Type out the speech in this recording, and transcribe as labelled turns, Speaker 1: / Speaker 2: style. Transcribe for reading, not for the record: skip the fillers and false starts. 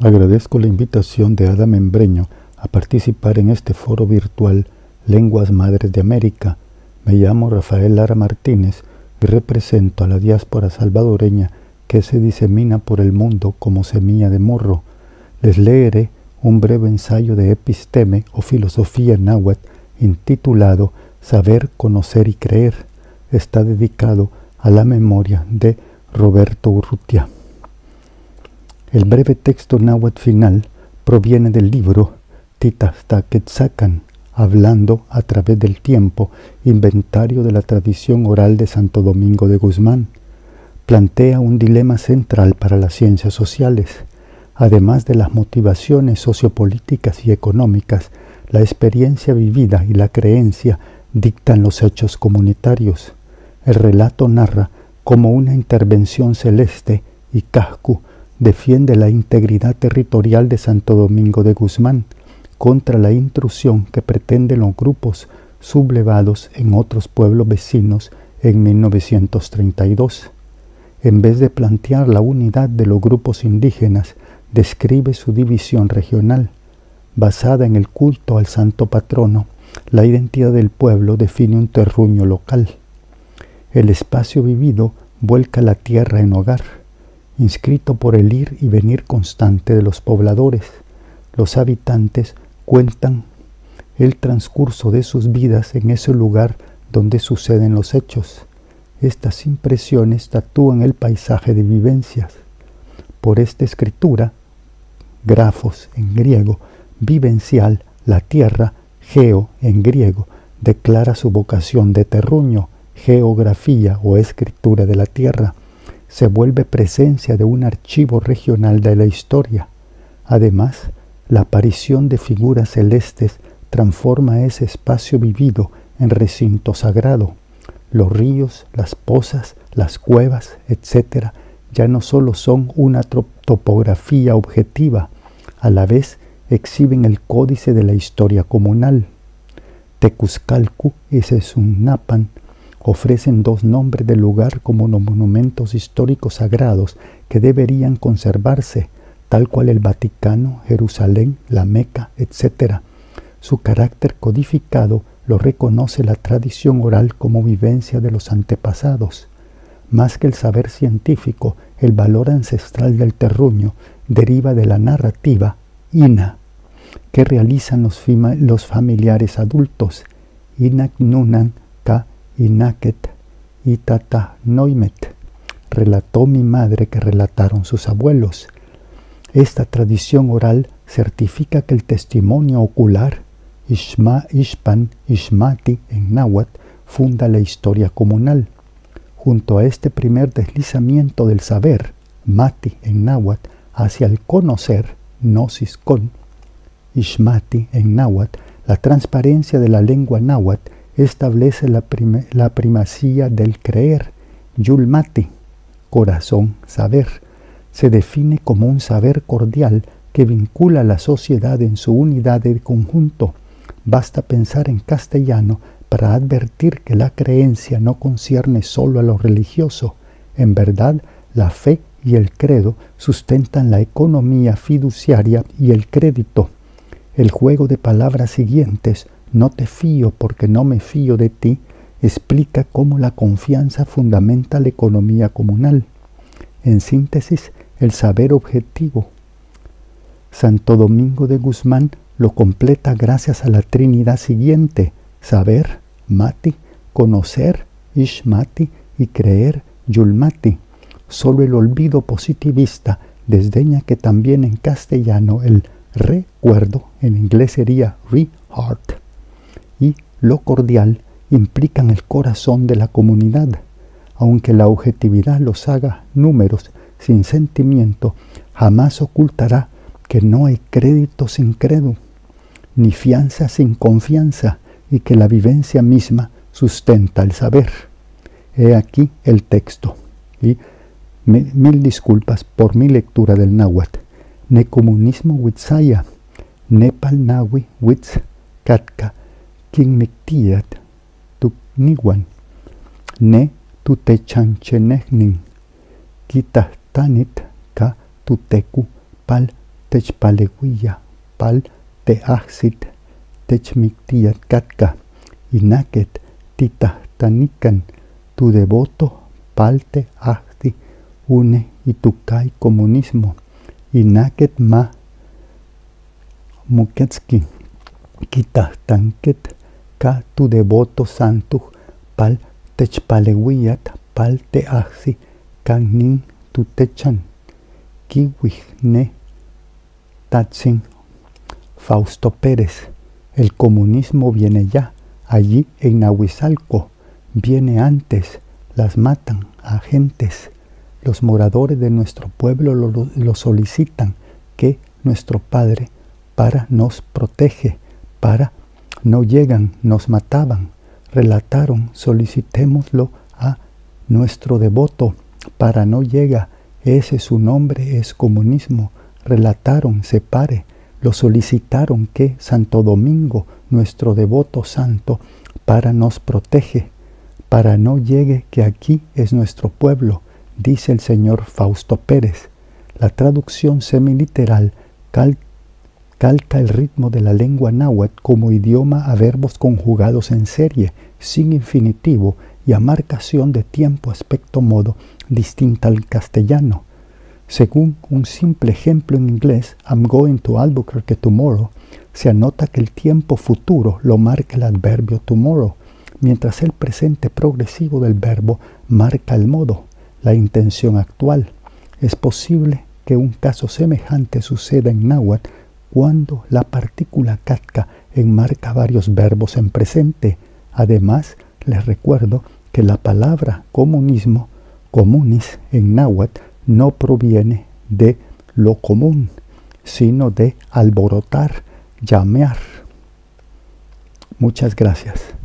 Speaker 1: Agradezco la invitación de Ada Membreño a participar en este foro virtual Lenguas Madres de América. Me llamo Rafael Lara Martínez y represento a la diáspora salvadoreña que se disemina por el mundo como semilla de morro. Les leeré un breve ensayo de episteme o filosofía náhuatl intitulado Saber, Conocer y Creer. Está dedicado a la memoria de Roberto Urrutia. El breve texto náhuatl final proviene del libro Titaxtaquetzacan, Hablando a través del tiempo, inventario de la tradición oral de Santo Domingo de Guzmán. Plantea un dilema central para las ciencias sociales. Además de las motivaciones sociopolíticas y económicas, la experiencia vivida y la creencia dictan los hechos comunitarios. El relato narra cómo una intervención celeste y cascu defiende la integridad territorial de Santo Domingo de Guzmán contra la intrusión que pretenden los grupos sublevados en otros pueblos vecinos en 1932. En vez de plantear la unidad de los grupos indígenas, describe su división regional. Basada en el culto al santo patrono, la identidad del pueblo define un terruño local. El espacio vivido vuelca la tierra en hogar, inscrito por el ir y venir constante de los pobladores. Los habitantes cuentan el transcurso de sus vidas en ese lugar donde suceden los hechos. Estas impresiones tatúan el paisaje de vivencias. Por esta escritura, grafos en griego, vivencial, la tierra, geo en griego, declara su vocación de terruño, geografía o escritura de la tierra. Se vuelve presencia de un archivo regional de la historia. Además, la aparición de figuras celestes transforma ese espacio vivido en recinto sagrado. Los ríos, las pozas, las cuevas, etc., ya no solo son una topografía objetiva, a la vez exhiben el códice de la historia comunal. Tecuzcalco y Sezunnapan ofrecen dos nombres del lugar como monumentos históricos sagrados que deberían conservarse, tal cual el Vaticano, Jerusalén, la Meca, etc. Su carácter codificado lo reconoce la tradición oral como vivencia de los antepasados. Más que el saber científico, el valor ancestral del terruño deriva de la narrativa ina que realizan los familiares adultos. Inak nunan ka inaket itata noimet. Relató mi madre que relataron sus abuelos. Esta tradición oral certifica que el testimonio ocular, Ishpan, Ishmati en náhuatl, funda la historia comunal. Junto a este primer deslizamiento del saber, Mati en náhuatl, hacia el conocer, Gnosis con, Ishmati en náhuatl, la transparencia de la lengua náhuatl establece la primacía del creer, Yulmati, corazón, saber. Se define como un saber cordial que vincula a la sociedad en su unidad de conjunto. Basta pensar en castellano para advertir que la creencia no concierne solo a lo religioso. En verdad, la fe y el credo sustentan la economía fiduciaria y el crédito. El juego de palabras siguientes, no te fío porque no me fío de ti, explica cómo la confianza fundamenta la economía comunal. En síntesis, el saber objetivo. Santo Domingo de Guzmán lo completa gracias a la Trinidad siguiente: saber, Mati, conocer, Ishmati, y creer, Yulmati. Solo el olvido positivista desdeña que también en castellano el recuerdo, en inglés sería re-heart, y lo cordial implican el corazón de la comunidad. Aunque la objetividad los haga números sin sentimiento, jamás ocultará que no hay crédito sin credo, ni fianza sin confianza, y que la vivencia misma sustenta el saber. He aquí el texto. Y mil disculpas por mi lectura del náhuatl. Ne comunismo witzaya, nepal nahui witz katka, kin miktiat tuk niwan, ne tutechanchenehnin, kitahtanit ka tuteku pal techpaleguilla, pal teahsit, techmictiat katka, inaket titahtanikan, tu devoto pal teahti, une itukai comunismo, inaket ma muketski, kitahtanket, ka tu devoto santuj, pal techpaleguillat, pal teahsi, kan nin tu techan, kiwihne Tatsin. Fausto Pérez. El comunismo viene ya, allí en Nahuizalco, viene antes, las matan a gentes. Los moradores de nuestro pueblo lo solicitan, que nuestro Padre para nos protege, para no llegan, nos mataban. Relataron, solicitémoslo a nuestro devoto, para no llega, ese su nombre es comunismo. Relataron, se pare, lo solicitaron que Santo Domingo, nuestro devoto santo, para nos protege, para no llegue que aquí es nuestro pueblo, dice el señor Fausto Pérez. La traducción semiliteral calca el ritmo de la lengua náhuatl como idioma a verbos conjugados en serie, sin infinitivo y a marcación de tiempo, aspecto, modo, distinta al castellano. Según un simple ejemplo en inglés, I'm going to Albuquerque tomorrow, se anota que el tiempo futuro lo marca el adverbio tomorrow, mientras el presente progresivo del verbo marca el modo, la intención actual. Es posible que un caso semejante suceda en náhuatl cuando la partícula katka enmarca varios verbos en presente. Además, les recuerdo que la palabra comunismo, comunis en náhuatl, no proviene de lo común, sino de alborotar, llamear. Muchas gracias.